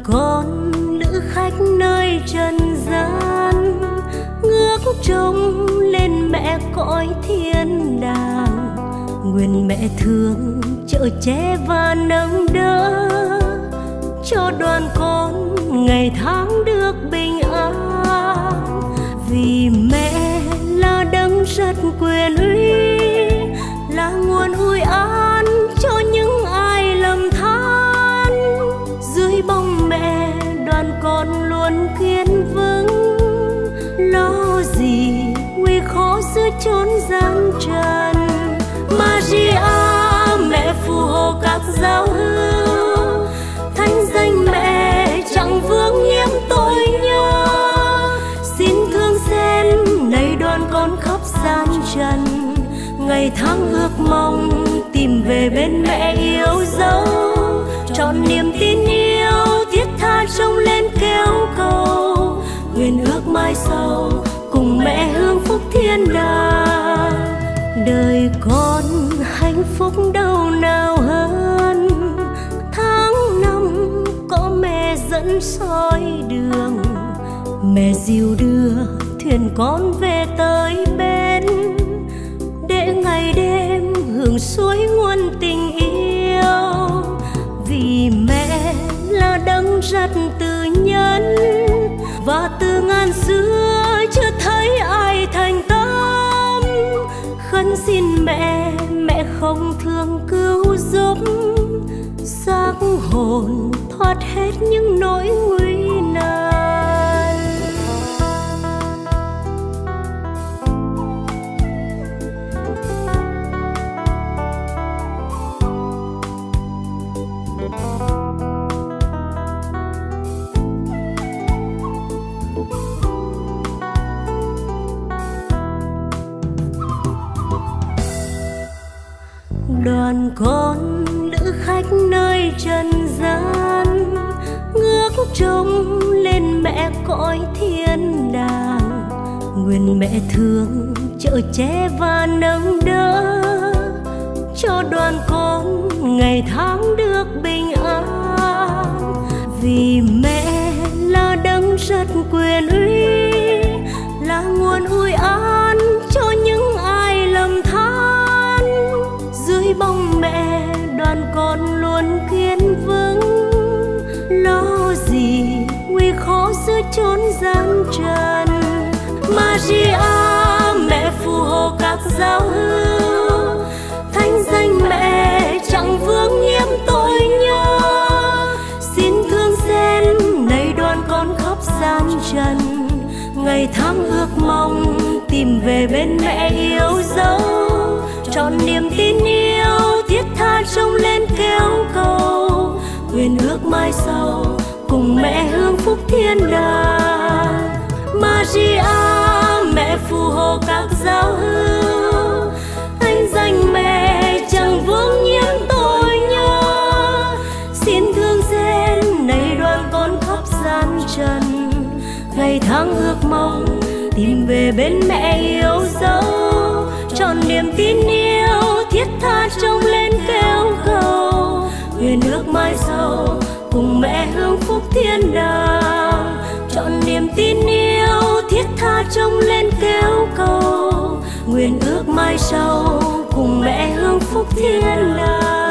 con nữ khách nơi trần gian, ngước trông lên mẹ cõi thiên đàng. Nguyện mẹ thương chở che và nâng đỡ, cho đoàn con ngày tháng được bình an. Vì mẹ là đấng rất quyền uy, là nguồn ủi an cho những ai lầm than. Dưới bóng mẹ đoàn con luôn kiên vững, lo gì nguy khó giữa chốn gian trần. Maria mẹ phù hộ các giáo hữu, thánh danh mẹ chẳng vương nhiễm tội nhơ. Xin thương xen nay đoàn con khắp gian trần, ngày tháng ước mong tìm về bên mẹ yêu dấu. Trọn niềm tin yêu thiết tha trông lên kêu cầu, nguyện ước mai sau cùng mẹ hương phúc thiên đàng. Đời con hạnh phúc đâu nào hơn, tháng năm có mẹ dẫn soi đường. Mẹ dìu đưa thuyền con về tới bên, để ngày đêm hưởng suối nguồn tình yêu. Vì mẹ là đấng rất từ nhân, và từ ngàn xưa chưa thấy ai thành tâm. Khấn xin mẹ, mẹ không thương cứu giúp, xác hồn thoát hết những nỗi nguy nan. Đoàn con nữ khách nơi trần gian, ngước trông lên mẹ cõi thiên đàng. Nguyện mẹ thương chở che và nâng đỡ, cho đoàn con ngày tháng được bình an. Vì mẹ là đấng rất quyền uy, là nguồn ủi an cho những ai lầm than. Dưới bóng mẹ đoàn con luôn kiên vững, lo gì nguy khó giữa chốn gian trần. Maria mẹ phù hộ các giáo hữu, thánh danh mẹ chẳng vương nhiễm tội nhơ. Xin thương xen nay đoàn con khắp gian trần, ngày tháng ước mong tìm về bên mẹ yêu dấu. Trọn niềm tin yêu thiết tha trông lên kêu cầu, nguyện ước mai sau cùng mẹ hương phúc thiên đàng. Maria mẹ phù hộ các giáo hữu, thánh danh mẹ chẳng vương nhiễm tội nhơ. Xin thương xen nay đoàn con khắp gian trần, ngày tháng ước mong tìm về bên mẹ yêu dấu. Trọn niềm tin yêu thiết tha trông lên kêu cầu, nguyện ước mai sau cùng mẹ hương phúc thiên đàng. Trọn niềm tin yêu thiết tha trông lên kêu cầu, nguyện ước mai sau cùng mẹ hương phúc thiên đàng.